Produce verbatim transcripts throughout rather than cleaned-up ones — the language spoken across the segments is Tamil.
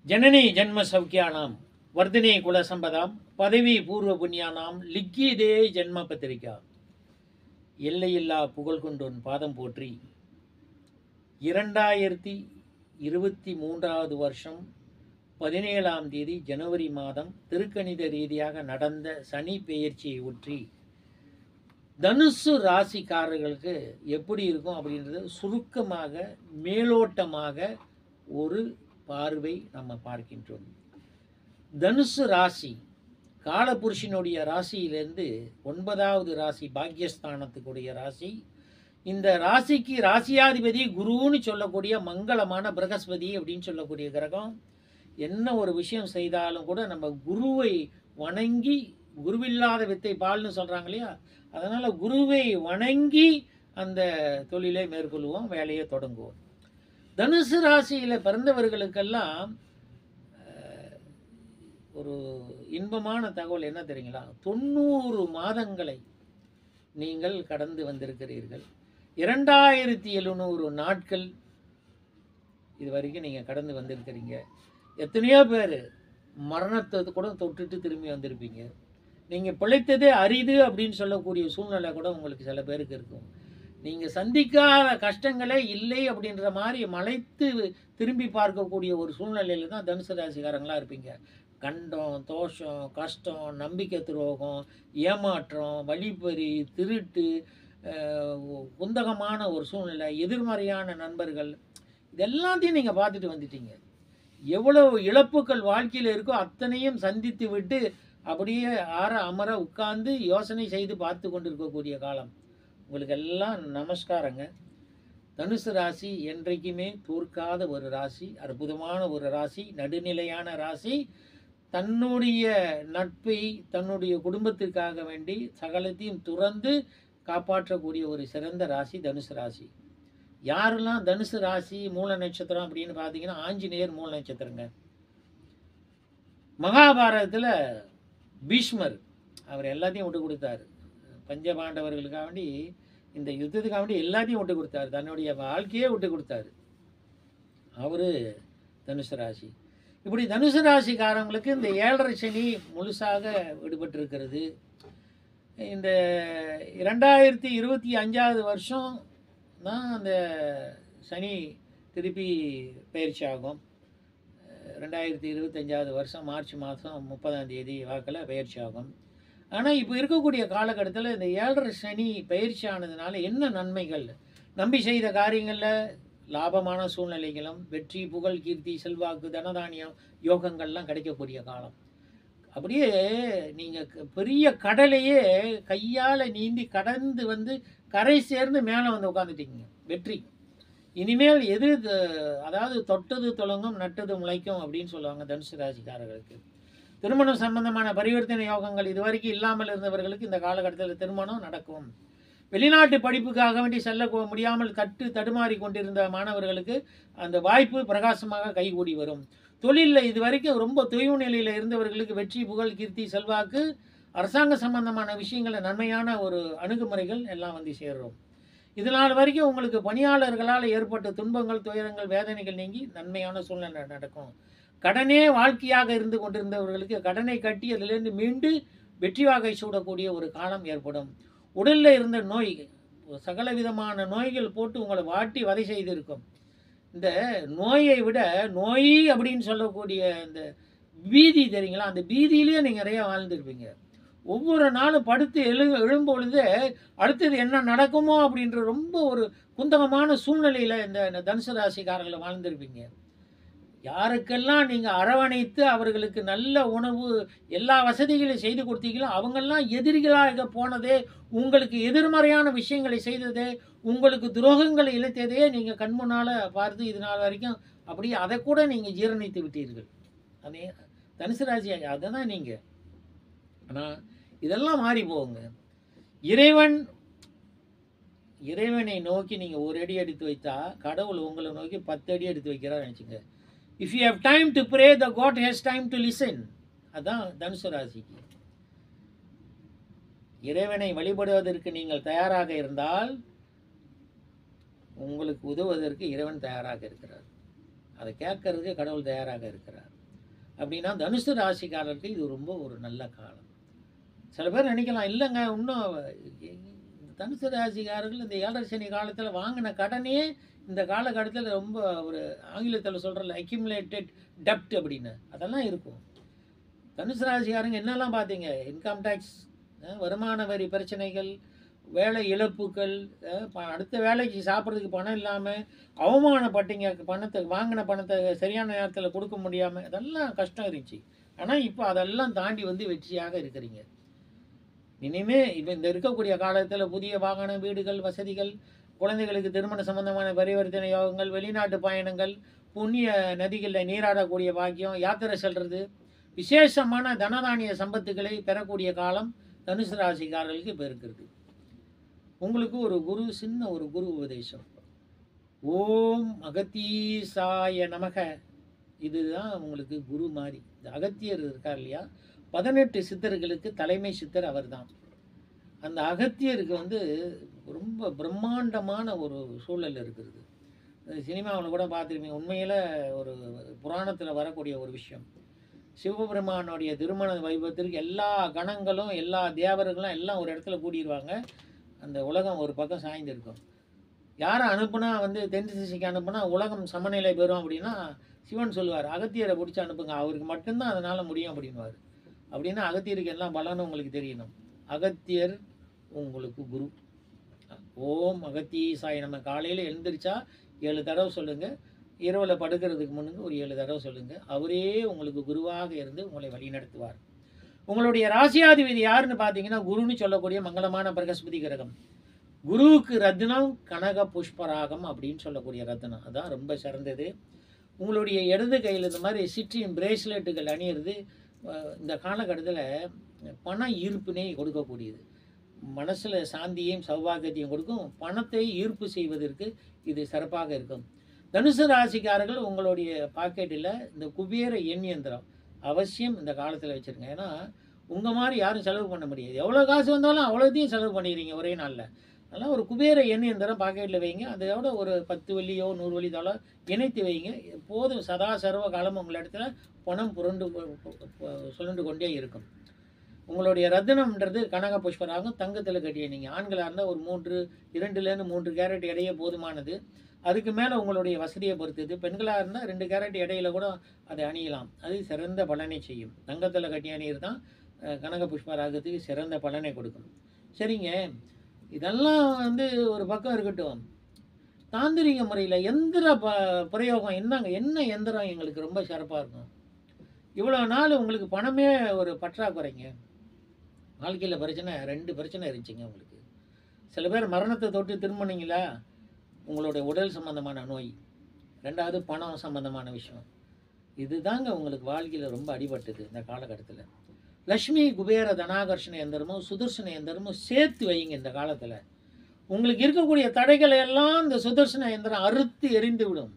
जननी जन्म सौख्यानां वर्धिनी कुलसंपदां पदवी पूर्व पुण्यानां लिखिदे जन्म पत्रिका எல்லையில்லா புகழ் கொண்டோன் பாதம் போற்றி இரண்டாயிரத்தி இருபத்தி மூன்றாவது வருஷம் பதினேழாம் தேதி ஜனவரி மாதம் திருக்கணித ரீதியாக நடந்த சனி பெயர்ச்சியை ஒற்றி தனுசு ராசிக்காரர்களுக்கு எப்படி இருக்கும் அப்படின்றது சுருக்கமாக மேலோட்டமாக ஒரு பார்வை நம்ம பார்க்கின்றோம். தனுசு ராசி காலபுருஷனுடைய ராசியிலிருந்து ஒன்பதாவது ராசி பாக்யஸ்தானத்துக்குடைய ராசி. இந்த ராசிக்கு ராசியாதிபதி குருன்னு சொல்லக்கூடிய மங்களமான பிரகஸ்பதி அப்படின்னு சொல்லக்கூடிய கிரகம். என்ன ஒரு விஷயம் செய்தாலும் கூட நம்ம குருவை வணங்கி, குருவில்லாத வித்தை பால்னு சொல்கிறாங்க இல்லையா, அதனால் குருவை வணங்கி அந்த தொழிலை மேற்கொள்வோம், வேலையை தொடங்குவோம். தனுசு ராசியில் பிறந்தவர்களுக்கெல்லாம் ஒரு இன்பமான தகவல் என்ன தெரியுங்களா? தொண்ணூறு மாதங்களை நீங்கள் கடந்து வந்திருக்கிறீர்கள். இரண்டாயிரத்தி எழுநூறு நாட்கள் இது வரைக்கும் நீங்கள் கடந்து வந்திருக்கிறீங்க. எத்தனையோ பேர் மரணத்தை கூட தொட்டுட்டு திரும்பி வந்திருப்பீங்க. நீங்கள் பிழைத்ததே அரிது அப்படின்னு சொல்லக்கூடிய சூழ்நிலை கூட உங்களுக்கு சில பேருக்கு இருக்கும். நீங்கள் சந்திக்காத கஷ்டங்களே இல்லை அப்படின்ற மாதிரி மலைத்து திரும்பி பார்க்கக்கூடிய ஒரு சூழ்நிலையில் தான் தனுசு ராசிக்காரங்களாக இருப்பீங்க. கண்டம், தோஷம், கஷ்டம், நம்பிக்கை துரோகம், ஏமாற்றம், வழிப்பறி, திருட்டு, குந்தகமான ஒரு சூழ்நிலை, எதிர்மறையான நண்பர்கள், இதெல்லாத்தையும் நீங்கள் பார்த்துட்டு வந்துட்டீங்க. எவ்வளவு இழப்புகள் வாழ்க்கையில் இருக்கோ அத்தனையும் சந்தித்து விட்டு அப்படியே ஆற அமர உட்கார்ந்து யோசனை செய்து பார்த்து கொண்டு இருக்கக்கூடிய காலம். உங்களுக்கு எல்லாம் நமஸ்காரங்க. தனுசு ராசி என்றைக்குமே தோற்காத ஒரு ராசி, அற்புதமான ஒரு ராசி, நடுநிலையான ராசி. தன்னுடைய நட்பை தன்னுடைய குடும்பத்திற்காக வேண்டி சகலத்தையும் துறந்து காப்பாற்றக்கூடிய ஒரு சிறந்த ராசி தனுசு ராசி. யாரெல்லாம் தனுசு ராசி மூல நட்சத்திரம் அப்படின்னு பார்த்தீங்கன்னா ஆஞ்சநேயர் மூல நட்சத்திரங்க. மகாபாரதத்தில் பீஷ்மர் அவர் எல்லாத்தையும் விட்டு கொடுத்தாரு. பஞ்சபாண்டவர்களுக்காக வேண்டி, இந்த யுத்தத்துக்காக வேண்டி எல்லாத்தையும் விட்டு கொடுத்தாரு, தன்னுடைய வாழ்க்கையே விட்டு கொடுத்தாரு. அவர் தனுசு ராசி. இப்படி தனுசு ராசிக்காரங்களுக்கு இந்த ஏழரை சனி முழுசாக விடுபட்டிருக்கிறது. இந்த இரண்டாயிரத்தி இருபத்தி அஞ்சாவது வருஷம் தான் அந்த சனி திருப்பி பயிற்சி ஆகும். ரெண்டாயிரத்தி இருபத்தஞ்சாவது வருஷம் மார்ச் மாதம் முப்பதாம் தேதி வாக்கில் பயிற்சி ஆகும். ஆனால் இப்போ இருக்கக்கூடிய காலகட்டத்தில் இந்த ஏழரை சனி பயிற்சி ஆனதுனால என்ன நன்மைகள்? நம்பி செய்த காரியங்களில் லாபமான சூழ்நிலைகளும், வெற்றி, புகழ், கீர்த்தி, செல்வாக்கு, தனதானியம், யோகங்கள்லாம் கிடைக்கக்கூடிய காலம். அப்படியே நீங்கள் பெரிய கடலையே கையால் நீந்தி கடந்து வந்து கரை சேர்ந்து மேலே வந்து உட்காந்துட்டீங்க. வெற்றி. இனிமேல் எது, அதாவது தொட்டது தொடங்கும் நட்டது முளைக்கும் அப்படின்னு சொல்லுவாங்க தனுசு ராசிக்காரர்களுக்கு. திருமணம் சம்பந்தமான பரிவர்த்தனை யோகங்கள் இதுவரைக்கும் இல்லாமல் இருந்தவர்களுக்கு இந்த காலகட்டத்தில் திருமணம் நடக்கும். வெளிநாட்டு படிப்புக்காக வேண்டி செல்ல முடியாமல் தட்டு தடுமாறி கொண்டிருந்த மாணவர்களுக்கு அந்த வாய்ப்பு பிரகாசமாக கைகூடி வரும். தொழிலில் இது வரைக்கும் ரொம்ப தொய்வு நிலையில் இருந்தவர்களுக்கு வெற்றி, புகழ், கீர்த்தி, செல்வாக்கு, அரசாங்க சம்பந்தமான விஷயங்களில் நன்மையான ஒரு அணுகுமுறைகள் எல்லாம் வந்து சேர்றோம். இதனால் வரைக்கும் உங்களுக்கு பணியாளர்களால் ஏற்பட்ட துன்பங்கள், துயரங்கள், வேதனைகள் நீங்கி நன்மையான சூழ்நிலை நடக்கும். கடனே வாழ்க்கையாக இருந்து கொண்டிருந்தவர்களுக்கு கடனை கட்டி அதிலிருந்து மீண்டு வெற்றி வாகை சூடக்கூடிய ஒரு காலம் ஏற்படும். உடலில் இருந்த நோய், சகல விதமான நோய்கள் போட்டு உங்களை வாட்டி வதை செய்திருக்கும். இந்த நோயை விட நோய் அப்படின்னு சொல்லக்கூடிய இந்த பீதி தெரியுங்களா, அந்த பீதியிலேயே நீங்கள் நிறைய வாழ்ந்துருப்பீங்க. ஒவ்வொரு நாளும் படுத்து எழு எழும்பொழுது அடுத்தது என்ன நடக்குமோ அப்படின்ற ரொம்ப ஒரு குந்தகமான சூழ்நிலையில் இந்த தனுசு ராசிக்காரர்களை வாழ்ந்திருப்பீங்க. யாருக்கெல்லாம் நீங்கள் அரவணைத்து அவர்களுக்கு நல்ல உணவு எல்லா வசதிகளையும் செய்து கொடுத்தீங்களோ அவங்கெல்லாம் எதிரிகளாக போனதே, உங்களுக்கு எதிர்மறையான விஷயங்களை செய்ததே, உங்களுக்கு துரோகங்களை இழைத்ததே நீங்கள் கண்முன்னால் பார்த்து இது நாள் வரைக்கும் அப்படியே அதை கூட நீங்கள் ஜீரணித்து விட்டீர்கள். அதே தனுசு ராசி அதை தான் நீங்கள். ஆனால் இதெல்லாம் மாறி போகுங்க. இறைவன் இறைவனை நோக்கி நீங்கள் ஒரு அடி எடுத்து வைத்தா கடவுள் உங்களை நோக்கி பத்து அடி எடுத்து வைக்கிறார் நினச்சிங்க. If you have time to pray, the God has time to listen. அதான் தனுசு ராசிக்கு. இறைவனை வழிபடுவதற்கு நீங்கள் தயாராக இருந்தால் உங்களுக்கு உதவுவதற்கு இறைவன் தயாராக இருக்கிறார். அதை கேட்கறதுக்கு கடவுள் தயாராக இருக்கிறார். அப்படின்னா தனுசு ராசிக்காரருக்கு இது ரொம்ப ஒரு நல்ல காலம். சில பேர் நினைக்கலாம், இல்லைங்க இன்னும் தனுசு ராசிக்காரர்கள் இந்த ஏழரை சனி காலத்தில் வாங்கின கடனே இந்த காலகட்டத்தில் ரொம்ப ஒரு ஆங்கிலத்தில் சொல்கிறல அக்யூமுலேட்டட் டெப்ட் அப்படின்னு அதெல்லாம் இருக்கும். தனுசு ராசிக்காரங்க என்னெல்லாம் பார்த்தீங்க, இன்கம் டேக்ஸ், வருமான வரி பிரச்சனைகள், வேலை இழப்புகள், அடுத்த வேலைக்கு சாப்பிட்றதுக்கு பணம் இல்லாமல் அவமானப்பட்டீங்க, பணத்தை வாங்கின பணத்தை சரியான நேரத்தில் கொடுக்க முடியாமல், அதெல்லாம் கஷ்டம் இருந்துச்சு. ஆனால் இப்போ அதெல்லாம் தாண்டி வந்து வெற்றியாக இருக்கிறீங்க. இனிமே இப்போ இந்த இருக்கக்கூடிய காலத்தில் புதிய வாகன, வீடுகள், வசதிகள், குழந்தைகளுக்கு திருமண சம்பந்தமான பரிவர்த்தனை யோகங்கள், வெளிநாட்டு பயணங்கள், புண்ணிய நதிகளில் நீராடக்கூடிய பாக்கியம், யாத்திரை செல்வது, விசேஷமான தனதானிய சம்பத்துக்களை பெறக்கூடிய காலம் தனுசு ராசிக்காரர்களுக்கு இப்போ இருக்கிறது. உங்களுக்கு ஒரு குரு, சின்ன ஒரு குரு உபதேசம். ஓம் அகத்தீசாய நமக. இதுதான் உங்களுக்கு குரு மாதிரி. இந்த அகத்தியர் இருக்கார் இல்லையா, பதினெட்டு சித்தர்களுக்கு தலைமை சித்தர் அவர் தான். அந்த அகத்தியருக்கு வந்து ரொம்ப பிரம்மாண்டமான ஒரு சூழல் இருக்கிறது. சினிமாவில் கூட பார்த்துருப்பீங்க. உண்மையில் ஒரு புராணத்தில் வரக்கூடிய ஒரு விஷயம். சிவபெருமானுடைய திருமண வைபவத்திற்கு எல்லா கணங்களும் எல்லா தேவர்களும் எல்லாம் ஒரு இடத்துல கூடிடுவாங்க. அந்த உலகம் ஒரு பக்கம் சாய்ந்திருக்கும். யாரை அனுப்புனா வந்து தென் திசைக்கு அனுப்புனா உலகம் சமநிலை பெறும் அப்படின்னா சிவன் சொல்லுவார், அகத்தியரை பிடிச்சி அனுப்புங்க, அவருக்கு மட்டும்தான் அதனால் முடியும் அப்படின்வார். அப்படின்னா அகத்தியருக்கு எல்லாம் பலன்னு உங்களுக்கு தெரியணும். அகத்தியர் உங்களுக்கு குரு. ஓம் அகத்தீசாய நம்ம. காலையில் எழுந்திரிச்சா ஏழு தடவை சொல்லுங்கள், இரவில் படுக்கிறதுக்கு முன்னுங்க ஒரு ஏழு தடவை சொல்லுங்கள். அவரே உங்களுக்கு குருவாக இருந்து உங்களை வழி நடத்துவார். உங்களுடைய ராசியாதிபதி யாருன்னு பார்த்தீங்கன்னா குருன்னு சொல்லக்கூடிய மங்களமான பிரகஸ்பதி கிரகம். குருவுக்கு ரத்னம் கனக புஷ்பராகம் அப்படின்னு சொல்லக்கூடிய ரத்னம், அதான் ரொம்ப சிறந்தது. உங்களுடைய இடது கையில் இந்த மாதிரி சிற்றின் பிரேஸ்லெட்டுகள் அணியிறது இந்த காலகட்டத்தில் பண ஈர்ப்பினை கொடுக்கக்கூடியது. மனசில் சாந்தியையும் சௌபாகியத்தையும் கொடுக்கும். பணத்தை ஈர்ப்பு செய்வதற்கு இது சிறப்பாக இருக்கும். தனுசு ராசிக்காரர்கள் உங்களுடைய பாக்கெட்டில் இந்த குபேர எண் இயந்திரம் அவசியம் இந்த காலத்தில் வச்சுருங்க. ஏன்னா உங்கள் மாதிரி யாரும் செலவு பண்ண முடியாது. எவ்வளோ காசு வந்தாலும் அவ்வளோத்தையும் செலவு பண்ணிடுறீங்க ஒரே நாளில். அதனால் ஒரு குபேர எண் இயந்திரம் பாக்கெட்டில் வைங்க. அதோட ஒரு பத்து வெள்ளியோ நூறு வெள்ளி தாளோ இணைத்து வைங்க. எப்போதும் சதா சர்வ காலம் உங்கள் இடத்துல பணம் புரண்டு சுழண்டு கொண்டே இருக்கும். உங்களுடைய ரத்தினம்ன்றது கனக புஷ்பராகும். தங்கத்தில் கட்டிய நீங்கள் ஆண்களாக இருந்தால் ஒரு மூன்று இரண்டுலேருந்து மூன்று கேரட் இடையே போதுமானது. அதுக்கு மேலே உங்களுடைய வசதியை பொறுத்தது. பெண்களாக இருந்தால் ரெண்டு கேரட் இடையில கூட அதை அணியலாம். அது சிறந்த பலனை செய்யும். தங்கத்தில் கட்டி அணியர் தான் கனக புஷ்பராகத்துக்கு சிறந்த பலனை கொடுக்கும். சரிங்க, இதெல்லாம் வந்து ஒரு பக்கம் இருக்கட்டும். தாந்திரிக முறையில் எந்திர ப பிரயோகம் என்னங்க, என்ன எந்திரம் எங்களுக்கு ரொம்ப சிறப்பாக இருக்கும். இவ்வளோ நாள் உங்களுக்கு பணமே ஒரு பற்றாக்குறைங்க. வாழ்க்கையில் பிரச்சனை, ரெண்டு பிரச்சனை இருந்துச்சுங்க உங்களுக்கு. சில பேர் மரணத்தை தொட்டு திரும்பினீங்களா, உங்களுடைய உடல் சம்பந்தமான நோய், ரெண்டாவது பணம் சம்பந்தமான விஷயம். இதுதாங்க உங்களுக்கு வாழ்க்கையில் ரொம்ப அடிபட்டது இந்த காலகட்டத்தில். லக்ஷ்மி குபேர தனாகர்ஷண எந்திரமும் சுதர்சன எந்திரமும் சேர்த்து வைங்க. இந்த காலத்தில் உங்களுக்கு இருக்கக்கூடிய தடைகளை எல்லாம் இந்த சுதர்சன எந்திரம் அறுத்து எரிந்து விடும்.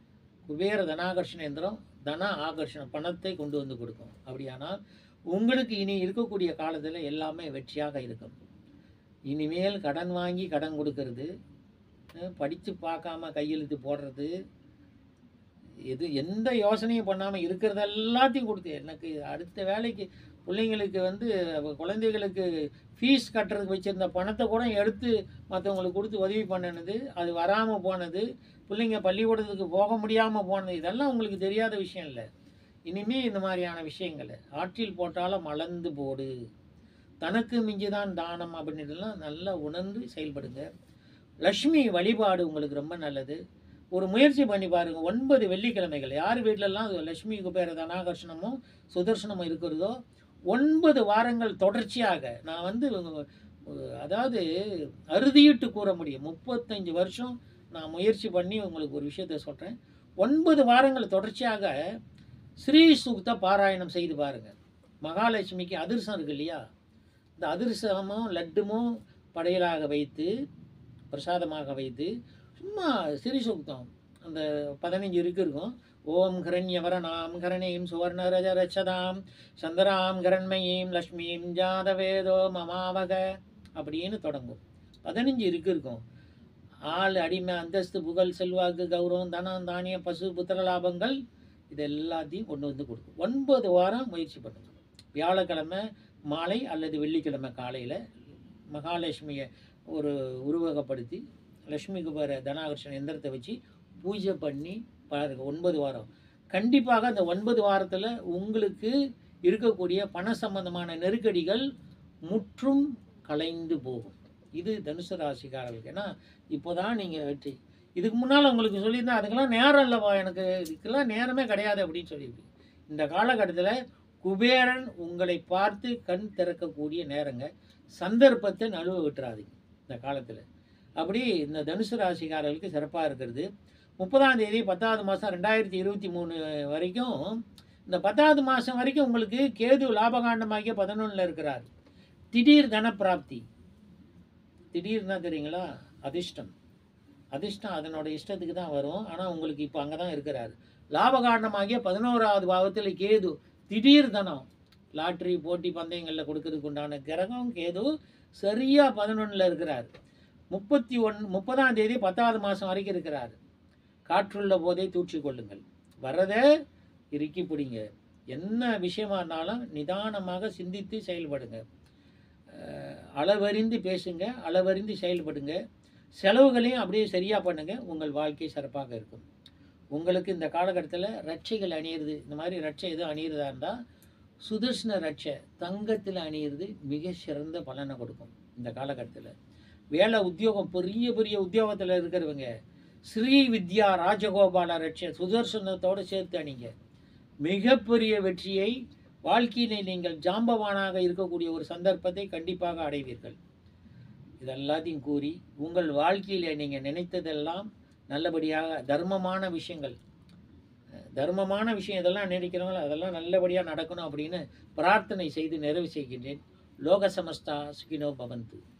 குபேர தனாகர்ஷண எந்திரம் தன ஆகர்ஷண பணத்தை கொண்டு வந்து கொடுக்கும். அப்படியானால் உங்களுக்கு இனி இருக்கக்கூடிய காலத்தில் எல்லாமே வெற்றியாக இருக்கும். இனிமேல் கடன் வாங்கி கடன் கொடுக்கறது, படித்து பார்க்காம கையெழுத்து போடுறது, எது எந்த யோசனையும் பண்ணாமல் இருக்கிறது எல்லாத்தையும் கொடுத்து எனக்கு அடுத்த வேலைக்கு பிள்ளைங்களுக்கு வந்து குழந்தைகளுக்கு ஃபீஸ் கட்டுறதுக்கு வச்சுருந்த பணத்தை கூட எடுத்து மற்றவங்களுக்கு கொடுத்து உதவி பண்ணினது, அது வராமல் போனது, பிள்ளைங்க பள்ளிக்கூடத்துக்கு போக முடியாமல் போனது, இதெல்லாம் உங்களுக்கு தெரியாத விஷயம் இல்லை. இனிமேல் இந்த மாதிரியான விஷயங்களை ஆற்றில் போட்டாலும் மலர்ந்து போடு, தனக்கு மிஞ்சிதான் தானம் அப்படின்னுலாம் நல்லா உணர்ந்து செயல்படுங்க. லக்ஷ்மி வழிபாடு உங்களுக்கு ரொம்ப நல்லது. ஒரு முயற்சி பண்ணி பாருங்கள். ஒன்பது வெள்ளிக்கிழமைகள் யார் வீட்டிலலாம் லக்ஷ்மி குபேர தனாகர்ஷணமும் சுதர்சனமும் இருக்கிறதோ ஒன்பது வாரங்கள் தொடர்ச்சியாக நான் வந்து அதாவது அறுதியிட்டு கூற முடியும். முப்பத்தஞ்சு வருஷம் நான் முயற்சி பண்ணி உங்களுக்கு ஒரு விஷயத்த சொல்கிறேன். ஒன்பது வாரங்கள் தொடர்ச்சியாக ஸ்ரீ சூக்த பாராயணம் செய்து பாருங்கள். மகாலட்சுமிக்கு அதிர்சம் இருக்கு இல்லையா, இந்த அதிர்சமும் லட்டுமும் படையலாக வைத்து பிரசாதமாக வைத்து சும்மா ஸ்ரீ சூக்தம் அந்த பதினஞ்சு இருக்கு இருக்கும். ஓம் ஹிரண்யவரணாம் ஹரணீம் சுவர்ணரஜ ரச்சதாம் சந்திராம் ஹரண்மயீம் லக்ஷ்மீம் ஜாதவேதோ மமாவக அப்படின்னு தொடங்கும். பதினஞ்சு இருக்கு இருக்கும். ஆள், அடிமை, அந்தஸ்து, புகழ், செல்வாக்கு, கௌரவம், தனம், தானியம், பசு, புத்திர லாபங்கள் இது எல்லாத்தையும் கொண்டு வந்து கொடுக்கும். ஒன்பது வாரம் முயற்சி பண்ணுங்க. வியாழக்கிழமை மாலை அல்லது வெள்ளிக்கிழமை காலையில் மகாலட்சுமியை ஒரு உருவகப்படுத்தி லட்சுமி குபேர தனாகர்ஷண எந்திரத்தை வச்சு பூஜை பண்ணி பாருங்க. ஒன்பது வாரம் கண்டிப்பாக அந்த ஒன்பது வாரத்தில் உங்களுக்கு இருக்கக்கூடிய பண சம்பந்தமான நெருக்கடிகள் முற்றும் கலைந்து போகும். இது தனுசு ராசிக்காரர்களுக்கு. ஏன்னா இப்போ தான் நீங்கள் வெற்றி. இதுக்கு முன்னால் உங்களுக்கு சொல்லியிருந்தேன் அதுக்கெல்லாம் நேரம் இல்லைப்பா, எனக்கு இதுக்கெல்லாம் நேரமே கிடையாது அப்படின்னு சொல்லியிருக்கேன். இந்த காலகட்டத்தில் குபேரன் உங்களை பார்த்து கண் திறக்கக்கூடிய நேரங்க. சந்தர்ப்பத்தை நழுவ விட்டுறாதீங்க இந்த காலத்தில். அப்படி இந்த தனுசு ராசிக்காரர்களுக்கு சிறப்பாக இருக்கிறது. முப்பதாம் தேதி பத்தாவது மாதம் ரெண்டாயிரத்தி இருபத்தி மூணு வரைக்கும், இந்த பத்தாவது மாதம் வரைக்கும் உங்களுக்கு கேது லாபகாண்டமாகிய பதினொன்றில் இருக்கிறார். திடீர் தனப்பிராப்தி. திடீர்னா தெரியுங்களா, அதிர்ஷ்டம். அதிர்ஷ்டம் அதனோட இஷ்டத்துக்கு தான் வரும். ஆனால் உங்களுக்கு இப்போ அங்கே தான் இருக்கிறார். லாபகாண்டமாகிய பதினோராவது பாவத்தில் கேது. திடீர் தனம். லாட்ரி போட்டி பந்தயங்களில் கொடுக்கறதுக்கு உண்டான கிரகம் கேது சரியாக பதினொன்றில் இருக்கிறார். முப்பத்தி ஒன் முப்பதாம் தேதி பத்தாவது மாதம் வரைக்கும் இருக்கிறார். காற்றுள்ள போதே தூற்றி கொள்ளுங்கள். வரதை இறுக்கி பிடிங்க. என்ன விஷயமா இருந்தாலும் நிதானமாக சிந்தித்து செயல்படுங்க. அளவறிந்து பேசுங்க, அளவறிந்து செயல்படுங்க. செலவுகளையும் அப்படியே சரியாக பண்ணுங்கள். உங்கள் வாழ்க்கை சிறப்பாக இருக்கும். உங்களுக்கு இந்த காலகட்டத்தில் ரட்சைகள் அணியிறது, இந்த மாதிரி ரட்சை எதுவும் அணியிறதா இருந்தால் சுதர்ஷன ரட்சை தங்கத்தில் அணியிறது மிக சிறந்த பலனை கொடுக்கும். இந்த காலகட்டத்தில் வேலை உத்தியோகம் பெரிய பெரிய உத்தியோகத்தில் இருக்கிறவங்க ஸ்ரீ வித்யா ராஜகோபால ரட்சை சுதர்சனத்தோடு சேர்த்து அணிங்க. மிகப்பெரிய வெற்றியை வாழ்க்கையிலே நீங்கள் ஜாம்பவானாக இருக்கக்கூடிய ஒரு சந்தர்ப்பத்தை கண்டிப்பாக அடைவீர்கள். இதெல்லாத்தையும் கூறி உங்கள் வாழ்க்கையில் நீங்கள் நினைத்ததெல்லாம் நல்லபடியாக தர்மமான விஷயங்கள், தர்மமான விஷயம் இதெல்லாம் நினைக்கிறவங்களோ அதெல்லாம் நல்லபடியாக நடக்கணும் அப்படின்னு பிரார்த்தனை செய்து நிறைவு செய்கின்றேன். லோக சமஸ்தா சுகினோ பவந்து.